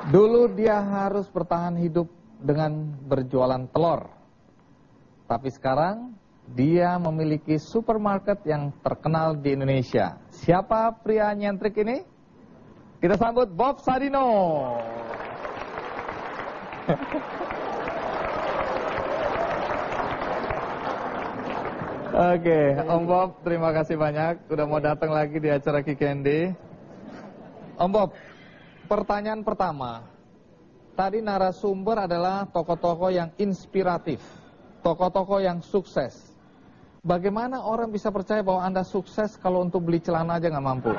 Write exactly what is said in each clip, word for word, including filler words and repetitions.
Dulu dia harus bertahan hidup dengan berjualan telur. Tapi sekarang dia memiliki supermarket yang terkenal di Indonesia. Siapa pria nyentrik ini? Kita sambut Bob Sadino. Oke, Om Bob, terima kasih banyak sudah mau datang lagi di acara Kikendi. Om Bob, pertanyaan pertama. Tadi narasumber adalah tokoh-tokoh yang inspiratif, tokoh-tokoh yang sukses. Bagaimana orang bisa percaya bahwa Anda sukses kalau untuk beli celana aja nggak mampu?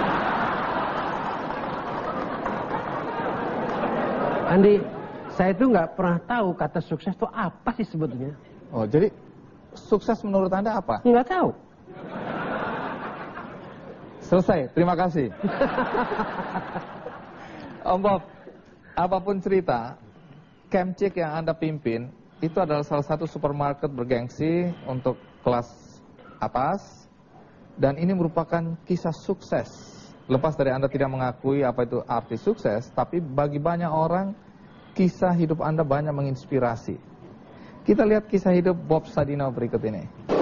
Andi, saya itu nggak pernah tahu kata sukses itu apa sih sebetulnya. Oh, jadi sukses menurut Anda apa? Nggak tahu. Selesai, terima kasih. Om Bob, apapun cerita, Kemcik yang Anda pimpin itu adalah salah satu supermarket bergengsi untuk kelas atas, dan ini merupakan kisah sukses. Lepas dari Anda tidak mengakui apa itu arti sukses, tapi bagi banyak orang kisah hidup Anda banyak menginspirasi. Kita lihat kisah hidup Bob Sadino berikut ini.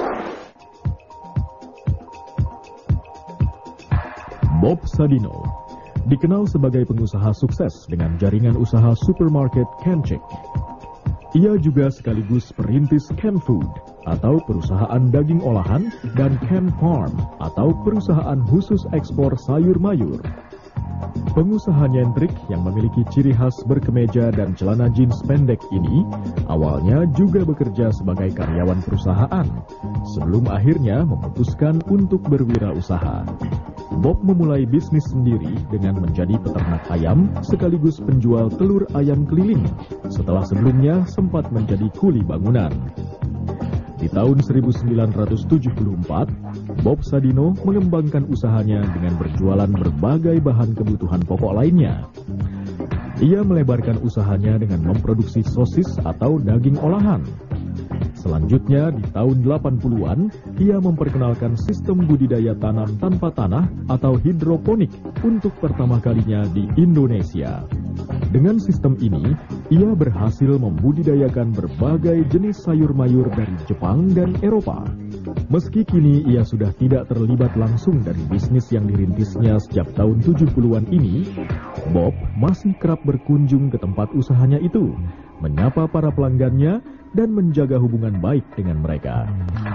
Bob Sadino dikenal sebagai pengusaha sukses dengan jaringan usaha supermarket Kemcik. Ia juga sekaligus perintis Chem Food atau perusahaan daging olahan dan Chem Farm atau perusahaan khusus ekspor sayur mayur. Pengusaha nyentrik yang memiliki ciri khas berkemeja dan celana jeans pendek ini awalnya juga bekerja sebagai karyawan perusahaan sebelum akhirnya memutuskan untuk berwirausaha. Bob memulai bisnis sendiri dengan menjadi peternak ayam sekaligus penjual telur ayam keliling setelah sebelumnya sempat menjadi kuli bangunan. Di tahun seribu sembilan ratus tujuh puluh empat, Bob Sadino mengembangkan usahanya dengan berjualan berbagai bahan kebutuhan pokok lainnya. Ia melebarkan usahanya dengan memproduksi sosis atau daging olahan. Selanjutnya, di tahun delapan puluhan, ia memperkenalkan sistem budidaya tanam tanpa tanah atau hidroponik untuk pertama kalinya di Indonesia. Dengan sistem ini, ia berhasil membudidayakan berbagai jenis sayur mayur dari Jepang dan Eropa. Meski kini ia sudah tidak terlibat langsung dari bisnis yang dirintisnya sejak tahun tujuh puluhan ini, Bob masih kerap berkunjung ke tempat usahanya itu, menyapa para pelanggannya, dan menjaga hubungan baik dengan mereka.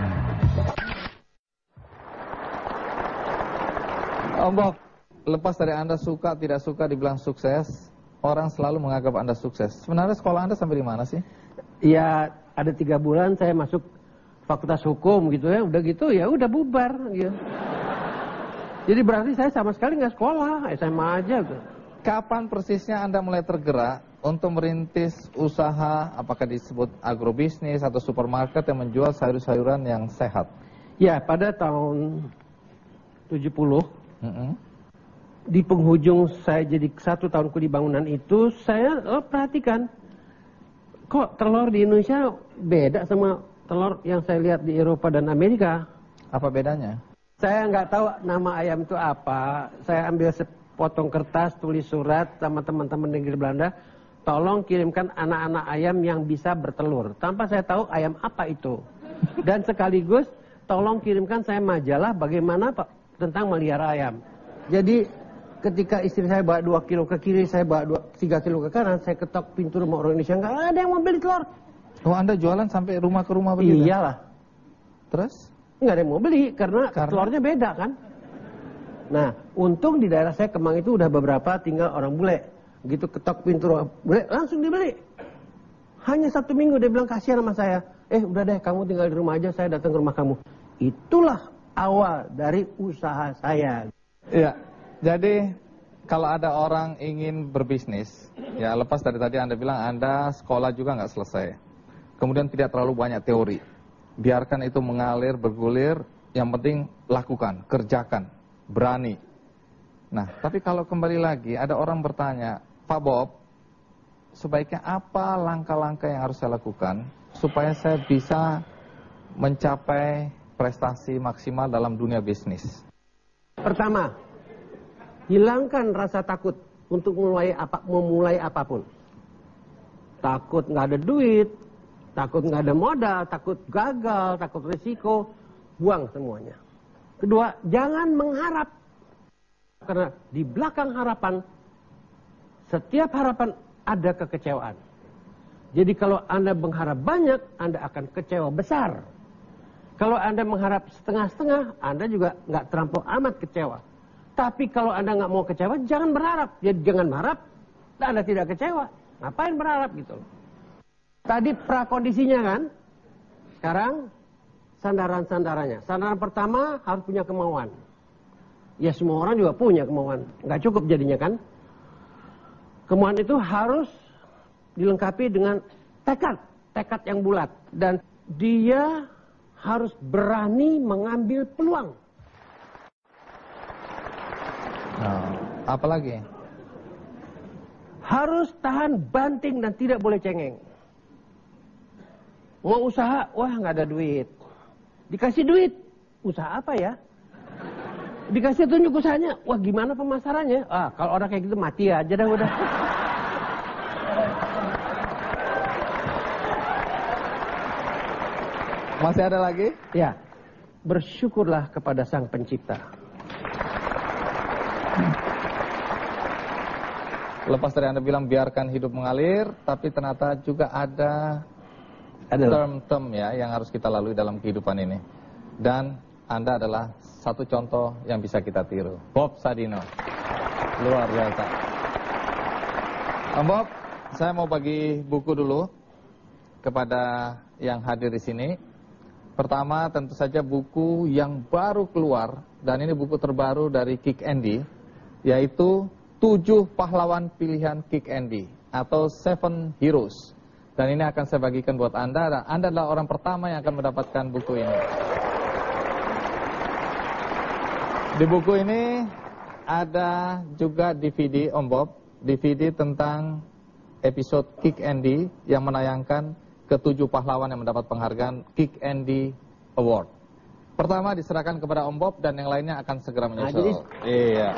Om Bob, lepas dari Anda suka tidak suka dibilang sukses, orang selalu menganggap Anda sukses. Sebenarnya sekolah Anda sampai di mana sih? Ya, ada tiga bulan saya masuk fakultas hukum gitu ya. Udah gitu ya udah bubar gitu. Jadi berarti saya sama sekali nggak sekolah, S M A aja gitu. Kapan persisnya Anda mulai tergerak untuk merintis usaha, apakah disebut agrobisnis atau supermarket yang menjual sayur-sayuran yang sehat? Ya, pada tahun tujuh puluh, Mm-hmm. di penghujung saya jadi satu tahun kuli bangunan itu, saya oh, perhatikan, kok telur di Indonesia beda sama telur yang saya lihat di Eropa dan Amerika. Apa bedanya? Saya nggak tahu nama ayam itu apa. Saya ambil sepotong kertas, tulis surat sama teman-teman negeri Belanda, tolong kirimkan anak-anak ayam yang bisa bertelur. Tanpa saya tahu ayam apa itu. Dan sekaligus tolong kirimkan saya majalah bagaimana Pak tentang melihara ayam. Jadi ketika istri saya bawa dua kilo ke kiri, saya bawa dua, tiga kilo ke kanan, saya ketok pintu rumah orang Indonesia, nggak ada yang mau beli telur. Oh, Anda jualan sampai rumah ke rumah begitu? Iyalah. Terus? Nggak ada yang mau beli karena, Karena telurnya beda kan. Nah, untung di daerah saya Kemang itu udah beberapa tinggal orang bule. Gitu ketok pintu rumah bule, langsung dibeli. Hanya satu minggu dia bilang kasihan sama saya. Eh udah deh kamu tinggal di rumah aja, saya datang ke rumah kamu. Itulah awal dari usaha saya. Iya, jadi kalau ada orang ingin berbisnis, ya lepas dari tadi Anda bilang Anda sekolah juga nggak selesai. Kemudian tidak terlalu banyak teori. Biarkan itu mengalir, bergulir, yang penting lakukan, kerjakan, berani. Nah, tapi kalau kembali lagi ada orang bertanya, Pak Bob, sebaiknya apa langkah-langkah yang harus saya lakukan supaya saya bisa mencapai prestasi maksimal dalam dunia bisnis? Pertama, hilangkan rasa takut. untuk memulai apa, memulai apapun. Takut nggak ada duit, takut nggak ada modal, takut gagal, takut risiko, buang semuanya. Kedua, jangan mengharap. Karena di belakang harapan, setiap harapan ada kekecewaan. Jadi kalau Anda mengharap banyak, Anda akan kecewa besar. Kalau Anda mengharap setengah-setengah, Anda juga nggak terlampau amat kecewa. Tapi kalau Anda nggak mau kecewa, jangan berharap. Jadi jangan berharap, dan Anda tidak kecewa. Ngapain berharap gitu loh. Tadi prakondisinya kan, sekarang sandaran-sandarannya. Sandaran pertama harus punya kemauan. Ya semua orang juga punya kemauan. Nggak cukup jadinya kan. Kemauan itu harus dilengkapi dengan tekad. Tekad yang bulat. Dan dia harus berani mengambil peluang. Nah, apa lagi? Harus tahan banting dan tidak boleh cengeng. Mau usaha, wah nggak ada duit. Dikasih duit, usaha apa ya? Dikasih tunjuk usahanya, wah gimana pemasarannya? Ah, kalau orang kayak gitu mati aja dah udah. Masih ada lagi? Ya, bersyukurlah kepada Sang Pencipta. Lepas dari Anda bilang biarkan hidup mengalir, tapi ternyata juga ada term-term ya yang harus kita lalui dalam kehidupan ini. Dan Anda adalah satu contoh yang bisa kita tiru. Bob Sadino. Luar biasa. Om Bob, saya mau bagi buku dulu kepada yang hadir di sini. Pertama tentu saja buku yang baru keluar, dan ini buku terbaru dari Kick Andy, yaitu Tujuh Pahlawan Pilihan Kick Andy atau Seven Heroes. Dan ini akan saya bagikan buat Anda, dan Anda adalah orang pertama yang akan mendapatkan buku ini. Di buku ini ada juga D V D, Om Bob, D V D tentang episode Kick Andy yang menayangkan ketujuh pahlawan yang mendapat penghargaan Kick Andy Award. Pertama diserahkan kepada Om Bob dan yang lainnya akan segera menyusul. Nah, jadi... Iya.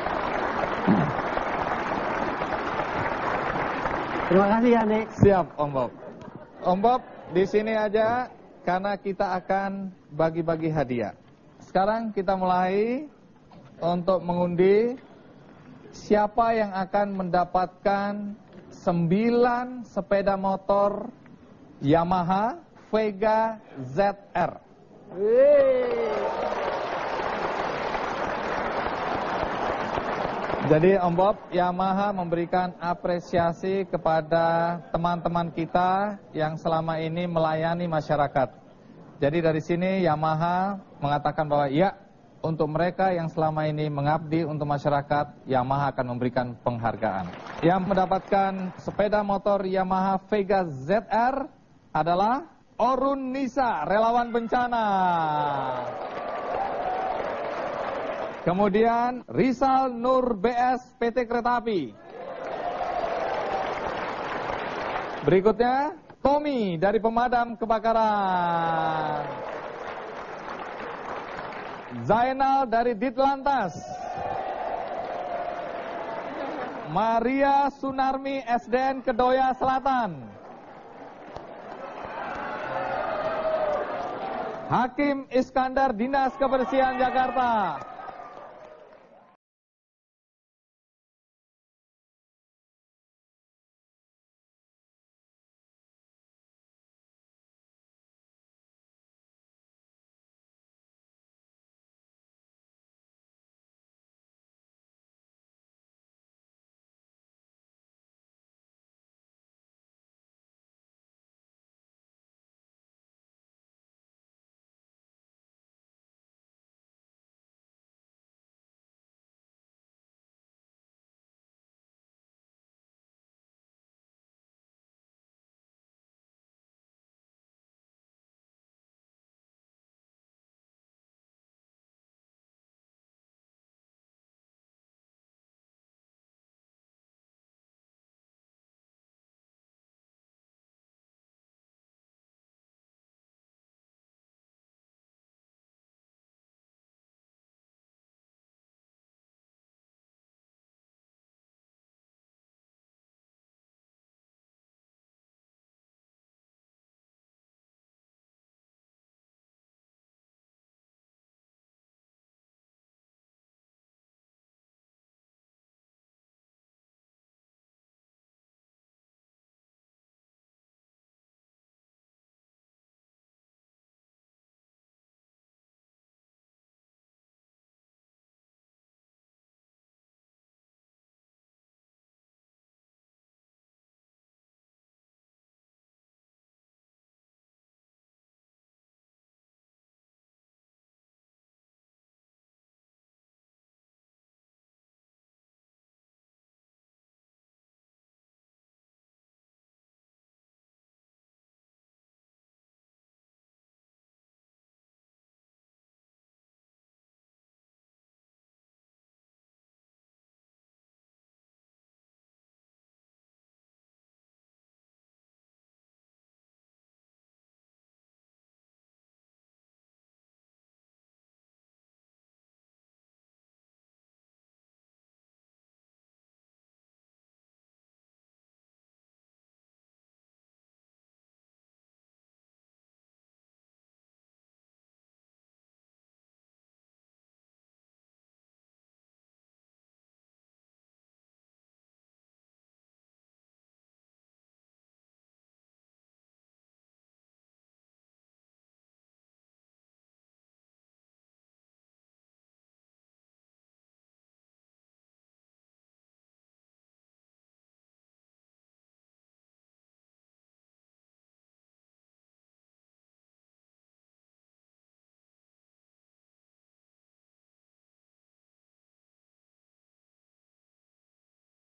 Terima kasih ya, Nek. Siap, Om Bob. Om Bob, di sini aja karena kita akan bagi-bagi hadiah. Sekarang kita mulai untuk mengundi siapa yang akan mendapatkan sembilan sepeda motor Yamaha Vega Z R. Jadi Om Bob, Yamaha memberikan apresiasi kepada teman-teman kita yang selama ini melayani masyarakat. Jadi dari sini Yamaha mengatakan bahwa ya, untuk mereka yang selama ini mengabdi untuk masyarakat, Yamaha akan memberikan penghargaan. Yang mendapatkan sepeda motor Yamaha Vega Z R adalah Orun Nisa, relawan bencana. Kemudian Rizal Nur B S P T Kereta Api. Berikutnya Tommy dari Pemadam Kebakaran. Zainal dari Ditlantas. Maria Sunarmi S D N Kedoya Selatan. Hakim Iskandar Dinas Kebersihan Jakarta.